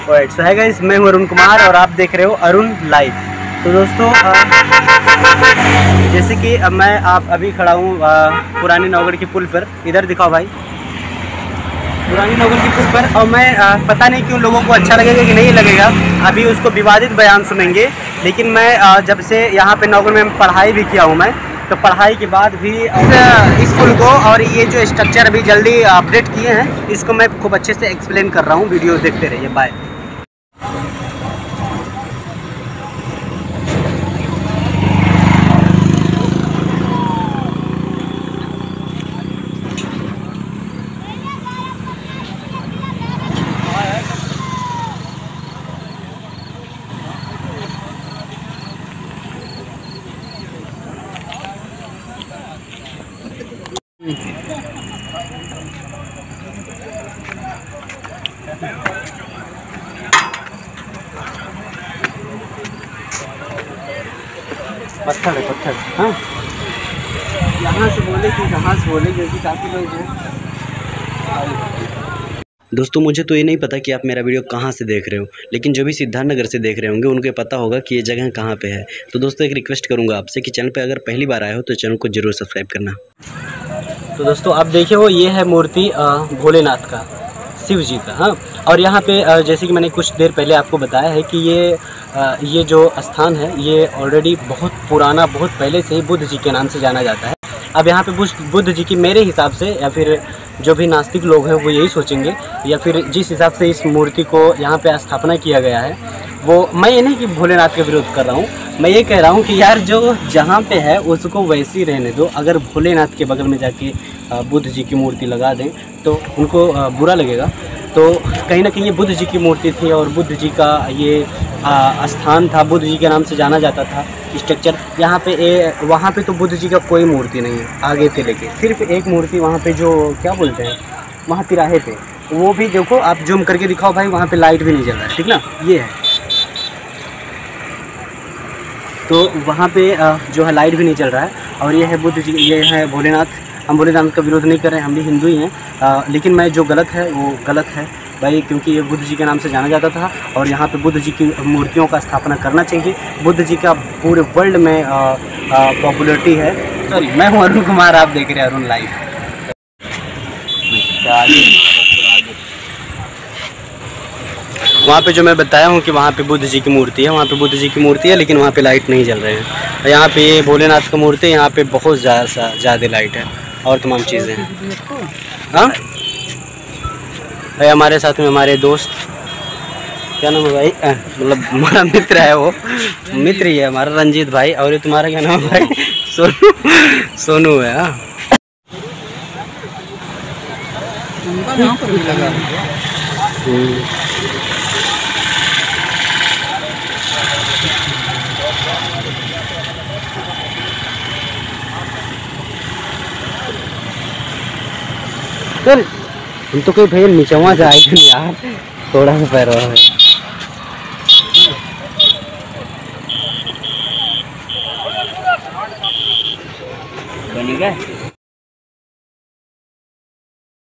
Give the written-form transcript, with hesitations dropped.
Right, सो है guys, मैं हूं अरुण कुमार और आप देख रहे हो अरुण लाइव। तो दोस्तों जैसे कि मैं आप अभी खड़ा हूं पुरानी नौगढ़ के पुल पर। इधर दिखाओ भाई, पुरानी नौगढ़ के पुल पर। और मैं पता नहीं क्यों लोगों को अच्छा लगेगा कि नहीं लगेगा, अभी उसको विवादित बयान सुनेंगे। लेकिन मैं जब से यहाँ पे नौगढ़ में पढ़ाई भी किया हूँ मैं, तो पढ़ाई के बाद भी इस पुल को और ये जो स्ट्रक्चर अभी जल्दी अपडेट किए हैं, इसको मैं खूब अच्छे से एक्सप्लेन कर रहा हूँ। वीडियो देखते रहिए, बाय। पत्थर है, पत्थर। हाँ, यहाँ से बोले कि कहाँ से बोले, क्योंकि काफ़ी लोग हैं। दोस्तों मुझे तो ये नहीं पता कि आप मेरा वीडियो कहाँ से देख रहे हो, लेकिन जो भी सिद्धार्थनगर से देख रहे होंगे उनको पता होगा कि ये जगह कहाँ पे है। तो दोस्तों एक रिक्वेस्ट करूँगा आपसे कि चैनल पे अगर पहली बार आए हो तो चैनल को जरूर सब्सक्राइब करना। तो दोस्तों आप देखिए, वो ये है मूर्ति भोलेनाथ का, शिव जी का। हाँ, और यहाँ पे जैसे कि मैंने कुछ देर पहले आपको बताया है कि ये जो स्थान है ये ऑलरेडी बहुत पुराना, बहुत पहले से ही बुद्ध जी के नाम से जाना जाता है। अब यहाँ पे बुद्ध जी की, मेरे हिसाब से, या फिर जो भी नास्तिक लोग हैं वो यही सोचेंगे, या फिर जिस हिसाब से इस मूर्ति को यहाँ पे स्थापना किया गया है, वो, मैं ये नहीं कि भोलेनाथ के विरोध कर रहा हूँ, मैं ये कह रहा हूँ कि यार जो जहाँ पे है उसको वैसे ही रहने दो। अगर भोलेनाथ के बगल में जाके बुद्ध जी की मूर्ति लगा दें तो उनको बुरा लगेगा। तो कहीं ना कहीं ये बुद्ध जी की मूर्ति थी और बुद्ध जी का ये स्थान था, बुद्ध जी के नाम से जाना जाता था स्ट्रक्चर। यहाँ पे वहाँ पे तो बुद्ध जी का कोई मूर्ति नहीं है आगे से लेके, सिर्फ एक मूर्ति वहाँ पे, जो क्या बोलते हैं, वहाँ तिराहे पे, वो भी देखो आप जूम करके दिखाओ भाई, वहाँ पे लाइट भी नहीं जल रहा है, ठीक ना, ये है। तो वहाँ पे जो है लाइट भी नहीं चल रहा है, और ये है बुद्ध जी, ये है भोलेनाथ। हम भोलेनाथ का विरोध नहीं कर रहे हैं, हम भी हिंदू ही हैं, लेकिन मैं जो गलत है वो गलत है भाई, क्योंकि ये बुद्ध जी के नाम से जाना जाता था और यहाँ पे बुद्ध जी की मूर्तियों का स्थापना करना चाहिए। बुद्ध जी का पूरे वर्ल्ड में पॉपुलरिटी है। सॉरी, मैं हूँ अरुण कुमार, आप देख रहे हैं अरुण लाइव। वहाँ पे जो मैं बताया हूँ कि वहाँ पे बुद्ध जी की मूर्ति है, वहाँ पे बुद्ध जी की मूर्ति है, लेकिन वहाँ पे लाइट नहीं जल रहे हैं। यहाँ पे ये भोलेनाथ की मूर्ति है, यहाँ पे बहुत ज़्यादा लाइट है और तमाम चीज़ें हैं। हाँ भाई, हमारे साथ में हमारे दोस्त, क्या नाम है भाई, मतलब हमारा मित्र है, वो मित्र ही है हमारा, रंजीत भाई। और ये तुम्हारा क्या नाम है भाई? सोनू है। हाँ, सर हम तो कोई भैया नीचवा जाए यार, थोड़ा सा पैर है। बनेगा।